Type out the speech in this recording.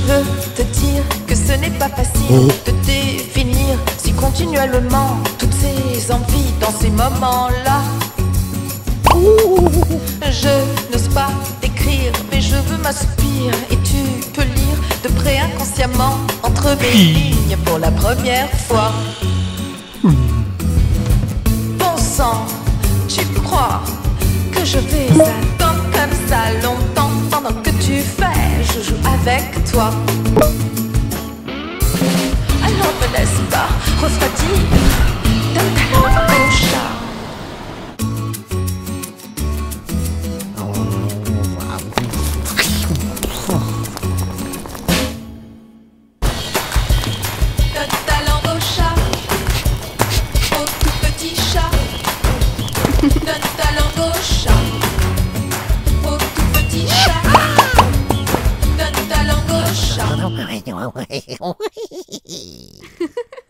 veux te dire que ce n'est pas facile de définir si continuellement toutes ces envies dans ces moments-là. Je n'ose pas t'écrire, mais je veux m'assoupir et tu peux lire de près inconsciemment entre mes lignes pour la première fois. Bon sang, tu crois que je vais attendre comme ça longtemps pendant que tu fais, je joue avec toi. Alors me laisse pas refroidir, donne ta langue au chat. Donne ta langue au chat, au tout petit chat. Donne ta langue au chat, au tout petit chat. Donne ta langue au chat.